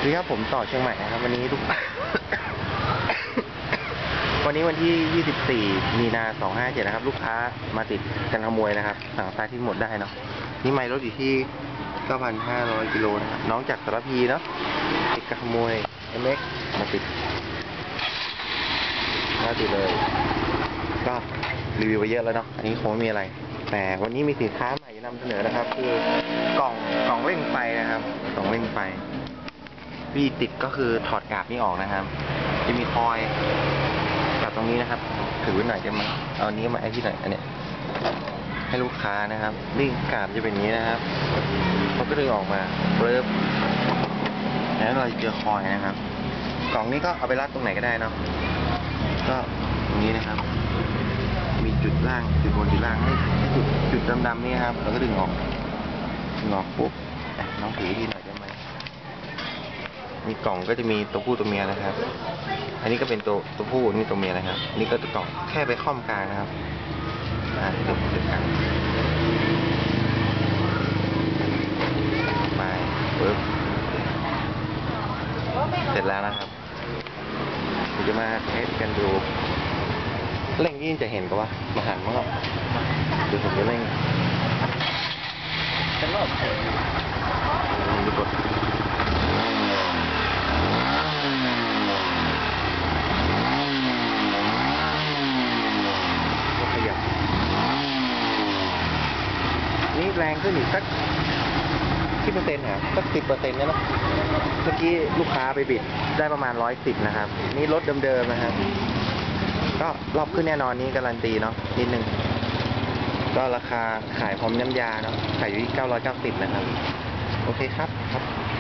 นี่ครับผมต่อเชียงใหม่นะครับวันนี้ทุก วันนี้วันที่ 24 มีนา 257 นะครับลูกค้ามาติดกันขโมยนะครับสั่งสายที่หมดได้เนาะนี่ไมล์รถอยู่ที่ 9,500 กิโลนะครับน้องจากสารพีเนาะติดกันขโมย MX มาติดเลย ก็รีวิวไปเยอะแล้วเนาะอันนี้คงไม่มีอะไรแต่วันนี้มีสินค้าใหม่นำเสนอนะครับคือกล่องเร่งไฟนะครับกล่องเร่งไฟวิธีติดก็คือถอดกาบนี้ออกนะครับจะมีคอยกับตรงนี้นะครับถือไว้หน่อยจะมาเอานี้มาไอ้ที่ไหนอันเนี้ยให้ลูกค้านะครับดึงกาบจะเป็นอย่างนี้นะครับเขาก็ดึงออกมาเปิบแล้วเราจะเจอคอยนะครับกล่องนี้ก็เอาไปรัดตรงไหนก็ได้เนาะก็ตรงนี้นะครับมีจุดล่างจุดบนจุดล่างให้จุดดำๆนี่ครับเราก็ดึงออกปุ๊บน้องถือที่หน่อยได้ไหมมีกล่องก็จะมีตัวผู้ตัวเมียนะครับ อันนี้ก็เป็นตัวผู้นี่ตัวเมียนะครับนี่ก็ตัวกล่องแค่ไปค่อมกลางนะครับเดี๋ยวกันไปปึ๊บเสร็จแล้วนะครับเราจะมาเทสกันดูเร่งยิ่งจะเห็นก็ว่ามาหันมั้งเดี๋ยวผมจะเร่งจะรอบดูกดขยับนี่แรงขึ้นอีกสัก10%ครับสัก10%เนี่ยนะเมื่อกี้ลูกค้าไปบิดได้ประมาณ110นะครับนี่รถเดิมๆนะครับก็รอบขึ้นแน่นอนนี้การันตีเนาะนิดนึงก็ราคาขายพร้อมน้ำยาเนาะขายอยู่ที่990นะครับโอเคครับ